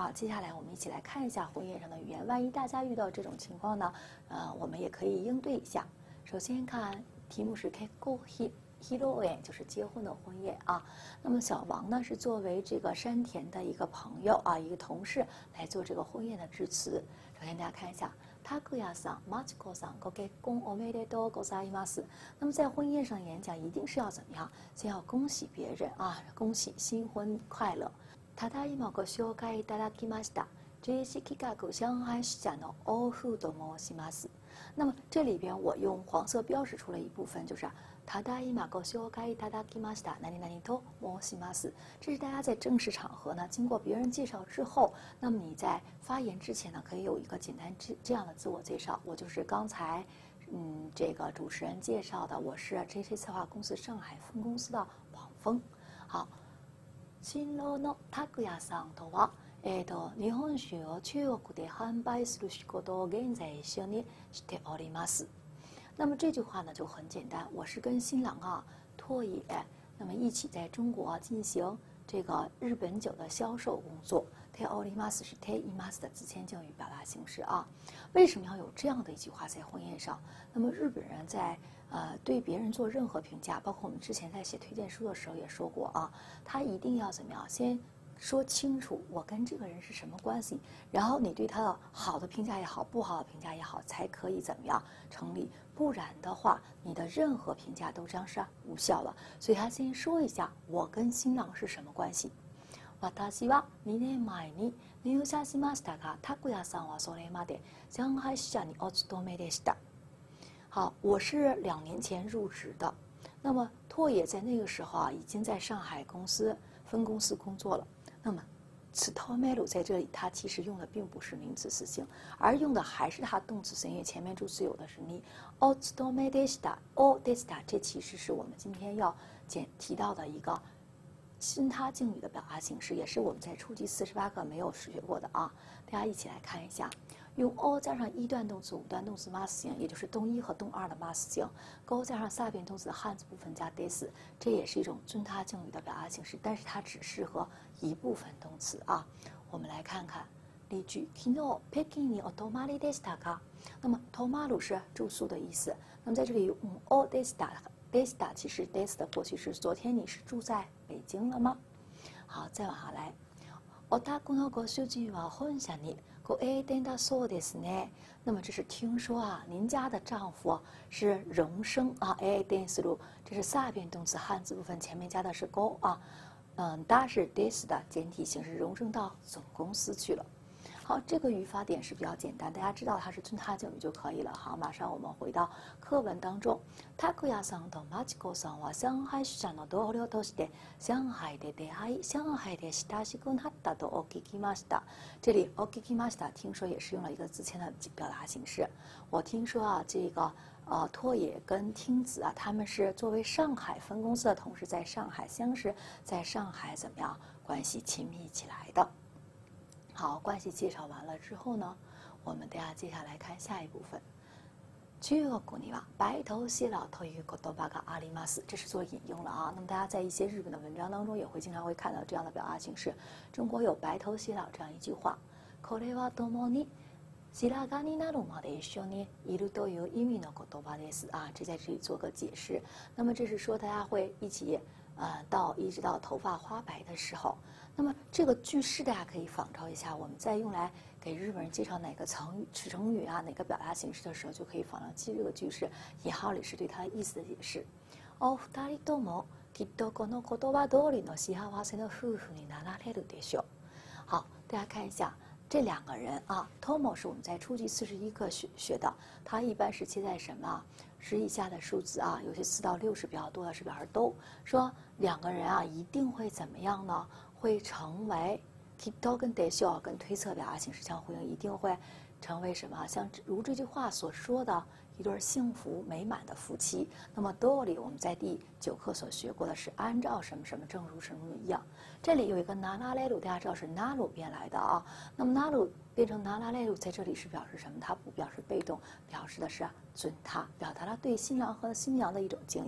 好，接下来我们一起来看一下婚宴上的语言。万一大家遇到这种情况呢，我们也可以应对一下。首先看题目是 Kekko Hiroe， 就是结婚的婚宴啊。那么小王呢是作为这个山田的一个朋友啊，一个同事来做这个婚宴的致辞。首先大家看一下。拓也さん、マチコさん、ご結婚おめでとうございます。那么在婚宴上演讲，一定是要怎么样？先要恭喜别人啊，恭喜新婚快乐。ただいまご紹介いただきました。JC 企画上海支社の大風と申します。那么这里边我用黄色标识出了一部分，就是ただいまご紹介いただきました。何々と申します。这是大家在正式场合呢，经过别人介绍之后，那么你在发言之前呢，可以有一个简单这样的自我介绍。我就是刚才这个主持人介绍的，我是 JC 策划公司上海分公司的王峰。好。新郎の拓也さんとは、日本酒を中国で販売する仕事を現在一緒にしております。那么这句话呢就很简单，我是跟新郎啊拓也，那么一起在中国进行这个日本酒的销售工作。ております是ています的自谦敬语表达形式啊。为什么要有这样的一句话在婚宴上？那么日本人在对别人做任何评价，包括我们之前在写推荐书的时候也说过啊，他一定要怎么样？先说清楚我跟这个人是什么关系，然后你对他的好的评价也好，不好的评价也好，才可以怎么样成立？不然的话，你的任何评价都将是无效了。所以他先说一下我跟新郎是什么关系。私は2年前に入社しましたが、拓也さんはそれまで上海支社にお勤めでした。好，我是2年前入职的。那么拓也在那个时候啊，已经在上海公司分公司工作了。那么勤める在这里，它其实用的并不是名词词性，而用的还是它动词词，因为前面助词有的是你。お勤めでした、おでした，这其实是我们今天要提到的一个新他敬语的表达形式，也是我们在初级48课没有学过的啊。大家一起来看一下。用 o 加上一段动词、5段动词 mas 型，也就是动1和动2的 mas 型 ，go 加上下边动词的汉字部分加 des， 这也是一种尊他敬语的表达形式，但是它只适合一部分动词啊。我们来看看例句：昨日北京にお泊まりでしたか？那么泊まる是住宿的意思，那么在这里用 oでしたでした，其实 des 的过去式，昨天你是住在北京了吗？好，再往下来。お宅のご主人は本社にご栄転だそうですね。那么这是听说啊，您家的丈夫是荣升啊，栄転する，这是下边动词汉字部分，前面加的是 go 啊，它是 des 的简体形式，荣升到总公司去了。好，这个语法点是比较简单，大家知道它是尊他敬语就可以了。好，马上我们回到课文当中。拓也さんとマチコさんは上海支社の同僚として上海で出会い、上海で親しくなったとお聞きました。这里お聞きました，听说也是用了一个自谦的表达形式。我听说啊，这个拓也跟听子啊，他们是作为上海分公司的同事，在上海相识，在上海怎么样关系亲密起来的。好，关系介绍完了之后呢，我们大家接下来看下一部分。中国には白頭偕老という言葉があります。这是做引用了啊。那么大家在一些日本的文章当中也会经常会看到这样的表达形式。中国有白头偕老这样一句话。これは共に白髪になるまで一緒にいるという意味の言葉です啊。这在这里做个解释。那么这是说大家会一起一直到头发花白的时候。那么这个句式大家可以仿照一下，我们在用来给日本人介绍哪个成语啊，哪个表达形式的时候，就可以仿照记这个句式。引号里是对它的意思的解释。お二人ともきっとこの言葉通りの幸せの夫婦になられるでしょう。好，大家看一下这2个人啊 ，tomo 是我们在初级41课学的，它一般是切在什么10以下的数字啊，有些4到6是比较多的，是表示都说2个人啊一定会怎么样呢？会成为 kito 跟 desho 跟推测表达形式相呼应，一定会成为什么？像如这句话所说的一对幸福美满的夫妻。那么 do 里我们在第9课所学过的是按照什么什么，正如什么一样。这里有一个 narareru， 大家知道是 naru 变来的啊。那么 naru 变成 narareru， 在这里是表示什么？它不表示被动，表示的是尊他，表达了对新郎和新娘的一种敬意。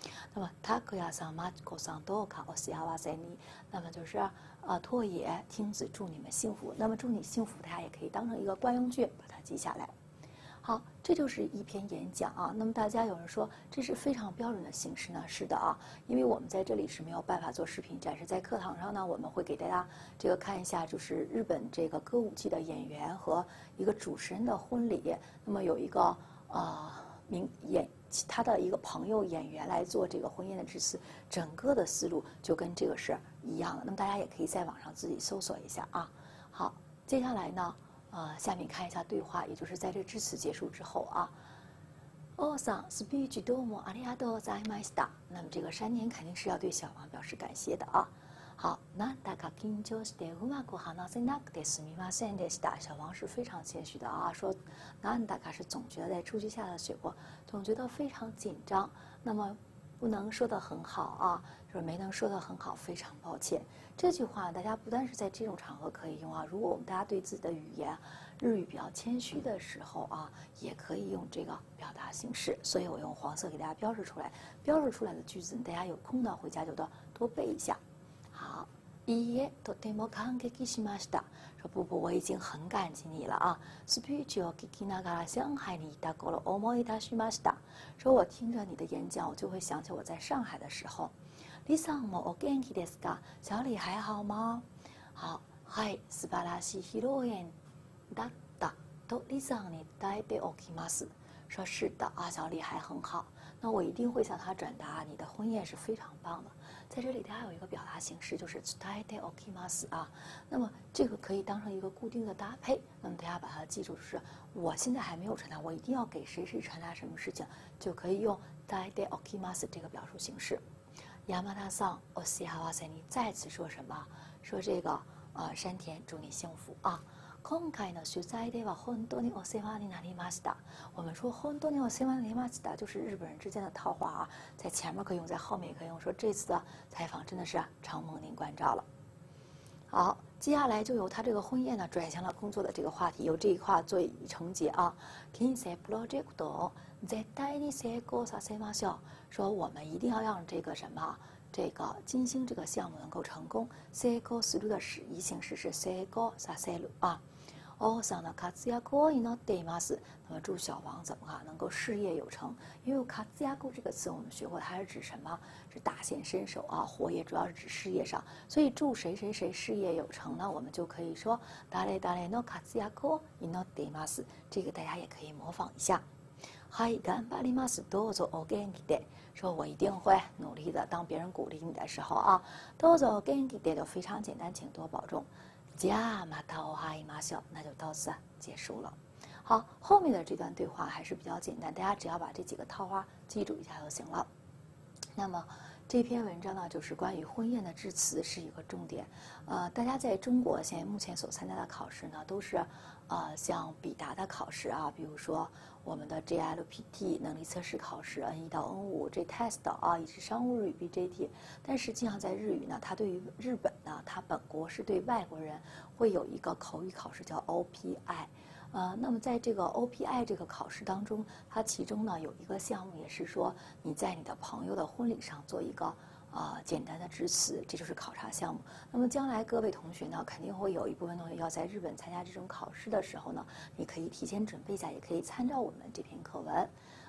那么タクヤさん、マチコさんどうかお幸せに。那么就是拓也、听子祝你们幸福。那么祝你幸福，大家也可以当成一个惯用句把它记下来。好，这就是一篇演讲啊。那么大家有人说这是非常标准的形式呢？是的啊，因为我们在这里是没有办法做视频展示，在课堂上呢，我们会给大家这个看一下，就是日本这个歌舞伎的演员和一个主持人的婚礼。那么有一个他的一个朋友演员来做这个婚宴的致辞，整个的思路就跟这个是一样的。那么大家也可以在网上自己搜索一下啊。好，接下来呢？下面看一下对话，也就是在这致辞结束之后啊。王さん、スピーチどうもありがとうございました。那么这个山田肯定是要对小王表示感谢的啊。好，なんだか緊張してうまく話せなくてすみませんでした。小王是非常谦虚的啊，说なんだか是总觉得在初级下的雪过，总觉得非常紧张。那么不能说得很好啊，就是没能说得很好，非常抱歉。这句话大家不单是在这种场合可以用啊，如果我们大家对自己的语言日语比较谦虚的时候啊，也可以用这个表达形式。所以我用黄色给大家标示出来，标示出来的句子，大家有空呢回家就多背一下。好。いいえ、とても感激しました。说不，我已经很感激你了啊。スピーチを聞きながら上海にいた頃思い出しました。说我听着你的演讲，我就会想起我在上海的时候。李さんもお元気ですか？小李还好吗？好，はい、素晴らしい披露宴だったと李さんに伝えておきます。说是的啊，小李还很好。那我一定会向他转达，你的婚宴是非常棒的。在这里，大家有一个表达形式，就是伝えておきます啊。那么这个可以当成一个固定的搭配。那么大家把它记住，就是我现在还没有传达，我一定要给谁传达什么事情，就可以用伝えておきます这个表述形式。山田さん、お幸せに。再次说什么？说这个山田，祝你幸福啊。今回の取材では本当にお世話になりました。我们说本当にお世話になりました，就是日本人之间的套话啊，在前面可以用，在后面也可以用。说这次的采访真的是承蒙您关照了。好，接下来就由他这个婚宴呢转向了工作的这个话题，由这一块做承接啊。金星プロジェクトを絶対に成功させましょう。说我们一定要让这个什么，这个金星这个项目能够成功。成功する的是移形式是成功させる啊。王さんの活躍を祈っています。那么祝小王怎么啊能够事业有成？因为活躍这个词我们学过，它是指什么？是大显身手啊，活跃主要是指事业上。所以祝谁谁谁事业有成呢？我们就可以说誰々の活躍を祈っています。这个大家也可以模仿一下。はい、頑張ります。どうぞお元気で。说我一定会努力的。当别人鼓励你的时候啊，どうぞお元気で就非常简单，请多保重。じゃあまたお会いましょう。那就到此结束了。好，后面的这段对话还是比较简单，大家只要把这几个套话记住一下就行了。那么这篇文章呢，就是关于婚宴的致辞是一个重点。大家在中国现在目前所参加的考试呢，都是像笔答的考试啊，比如说我们的 JLPT 能力测试考试 N1 到 N5 J-Test 啊，以及商务日语 BJT。但实际上在日语呢，它对于日本呢，它本国是对外国人会有一个口语考试叫 OPI。那么在这个 OPI 这个考试当中，它其中呢有一个项目也是说你在你的朋友的婚礼上做一个简单的致辞，这就是考察项目。那么将来各位同学呢，肯定会有一部分同学要在日本参加这种考试的时候呢，你可以提前准备一下，也可以参照我们这篇课文。